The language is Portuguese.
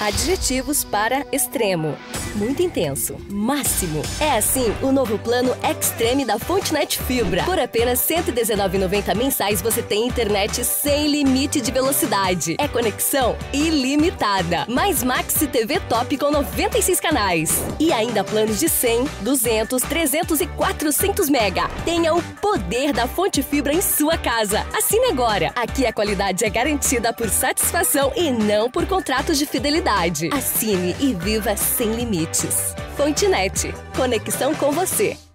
Adjetivos para extremo. Muito intenso. Máximo. É assim o novo plano Extreme da Fontenet Fibra. Por apenas R$ 119,90 mensais você tem internet sem limite de velocidade. É conexão ilimitada. Mais Maxi TV Top com 96 canais. E ainda planos de 100, 200, 300 e 400 mega. Tenha o poder da Fonte Fibra em sua casa. Assine agora. Aqui a qualidade é garantida por satisfação e não por contratos de fidelidade. Assine e viva sem limites. Fontenet. Conexão com você.